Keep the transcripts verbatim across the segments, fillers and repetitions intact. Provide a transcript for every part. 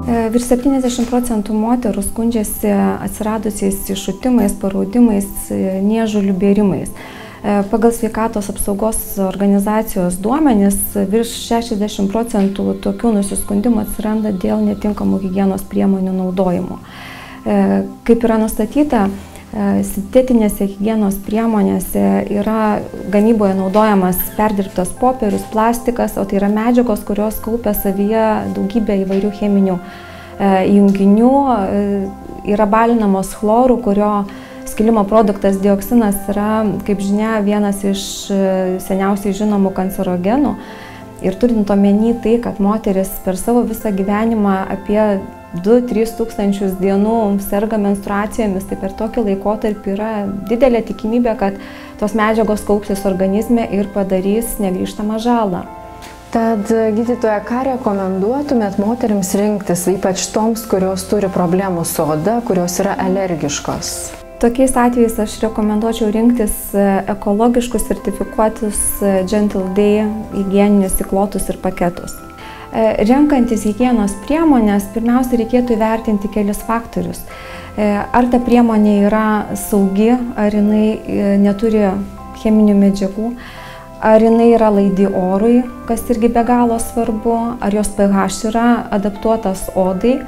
Virš septyniasdešimt procentų moterų skundžiasi atsiradusiais iššutimais, paraudimais, niežulių bėrimais. Pagal sveikatos apsaugos organizacijos duomenis virš šešiasdešimt procentų tokių nusiskundimų atsiranda dėl netinkamų higienos priemonių naudojimo. Kaip yra nustatyta, sintetinėse higienos priemonėse yra gamyboje naudojamas perdirbtas popierius, plastikas, o tai yra medžiagos, kurios kaupia savyje daugybę įvairių cheminių junginių, yra balinamos chlorų, kurio skilimo produktas dioksinas yra, kaip žinia, vienas iš seniausiai žinomų kancerogenų. Ir turint omeny tai, kad moteris per savo visą gyvenimą apie du tris tūkstančius dienų serga menstruacijomis, tai per tokį laikotarpį yra didelė tikimybė, kad tos medžiagos kaupsis organizme ir padarys negrįžtamą žalą. Tad, gydytoja, ką rekomenduotumėt moterims rinktis, ypač toms, kurios turi problemų su oda, kurios yra alergiškos? Tokiais atvejais aš rekomenduočiau rinktis ekologiškus sertifikuotus Gentle Day higieninius įklotus ir paketus. Renkantis higienos priemonės, pirmiausia, reikėtų įvertinti kelis faktorius. Ar ta priemonė yra saugi, ar jinai neturi cheminių medžiagų, ar jinai yra laidi orui, kas irgi be galo svarbu, ar jos pH yra adaptuotas odai,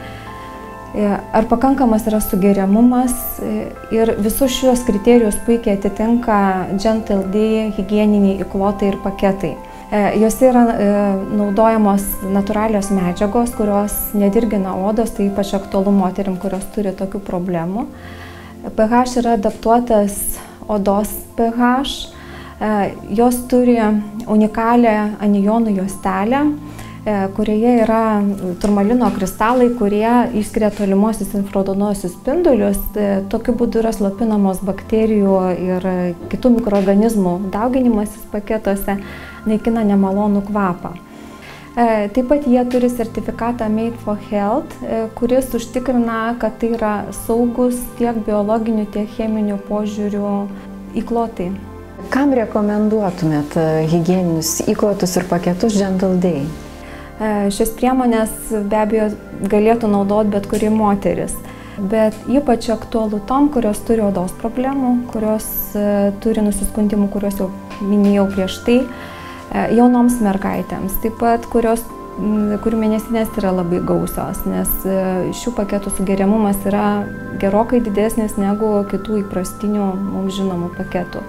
ar pakankamas yra sugeriamumas, ir visus šios kriterijus puikiai atitinka Gentle Day higieniniai įklotai ir paketai. Jose yra naudojamos natūralios medžiagos, kurios nedirgina odos, tai ypač aktualu moterim, kurios turi tokių problemų. pH yra adaptuotas odos pH, jos turi unikalią anijonų juostelę, kurioje yra turmalino kristalai, kurie išskiria tolimosius infraraudonuosius spindulius. Tokiu būdu yra slopinamos bakterijų ir kitų mikroorganizmų dauginimasis paketuose, naikina nemalonų kvapą. Taip pat jie turi sertifikatą Made for Health, kuris užtikrina, kad tai yra saugus tiek biologinių, tiek cheminių požiūrių įklotai. Kam rekomenduotumėt higieninius įklotus ir paketus Gentle Day? Šias priemonės be abejo galėtų naudoti bet kuri moteris, bet ypač aktualu tom, kurios turi odos problemų, kurios turi nusiskundimų, kuriuos jau minėjau prieš tai, jaunoms mergaitėms, taip pat kurios, kurių mėnesinės yra labai gausios, nes šių paketų sugeriamumas yra gerokai didesnis negu kitų įprastinių mums žinomų paketų.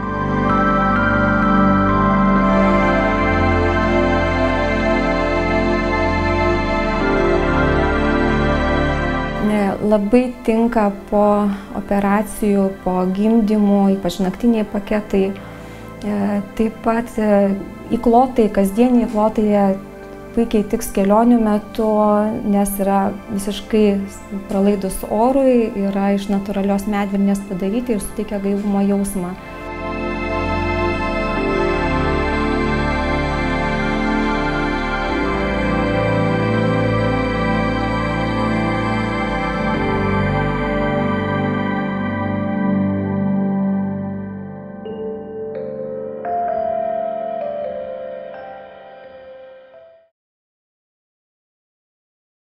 Labai tinka po operacijų, po gimdymų, ypač naktiniai paketai. Taip pat įklotai, kasdieniai įklotai puikiai tiks kelionių metu, nes yra visiškai pralaidus orui, yra iš natūralios medvilnės padaryti ir suteikia gaivumo jausmą.